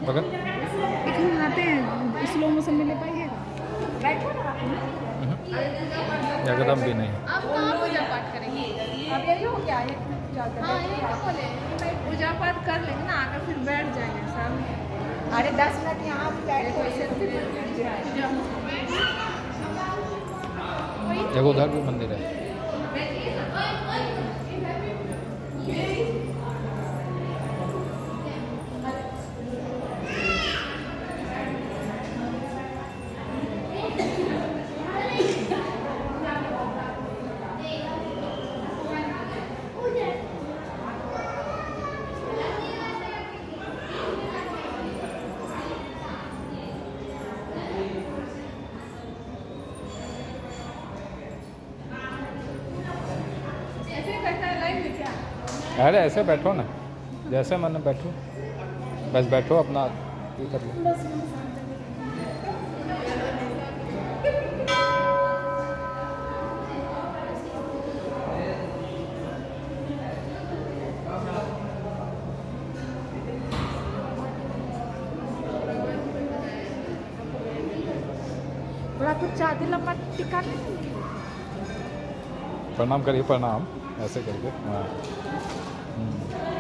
मगर एक हम आते हैं स्लो मोशन में ले पाएंगे? बैठो ना एकदम भी नहीं। आप कहाँ पूजा पाठ करेंगे? अब यही हो गया है। हाँ यही तो बोले पूजा पाठ कर लेंगे ना, आकर फिर बैठ जाएंगे सब। अरे 10 मिनट यहाँ भी बैठ के देखो उधर भी मंदिर है। अरे ऐसे बैठो ना, जैसे मन बैठो, बस बैठो अपना ये कर लो। थोड़ा कुछ चाहती लम्बा टिका। प्रणाम करिए, प्रणाम ऐसे करके। हाँ